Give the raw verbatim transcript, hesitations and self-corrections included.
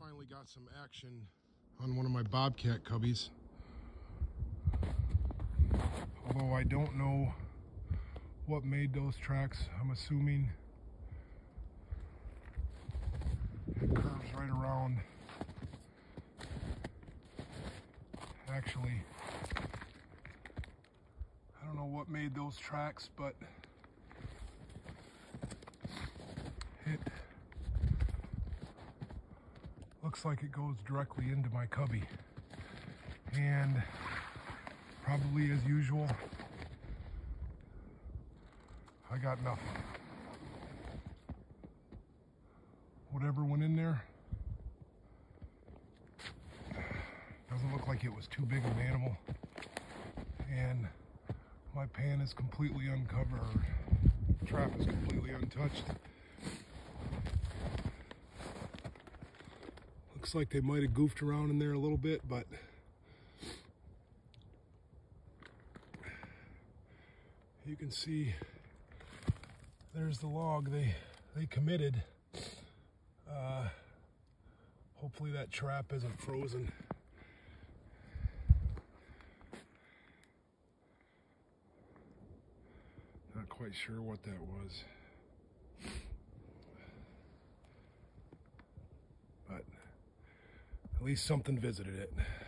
finally got some action on one of my bobcat cubbies. Although I don't know what made those tracks. I'm assuming it curves right around. Actually, I don't know what made those tracks, but it looks like it goes directly into my cubby. And probably as usual, I got nothing. Whatever went in there doesn't look like it was too big of an animal. And my pan is completely uncovered. Trap is completely untouched. Looks like they might have goofed around in there a little bit, but you can see there's the log they they committed. Uh, hopefully that trap isn't frozen. Not quite sure what that was, but at least something visited it.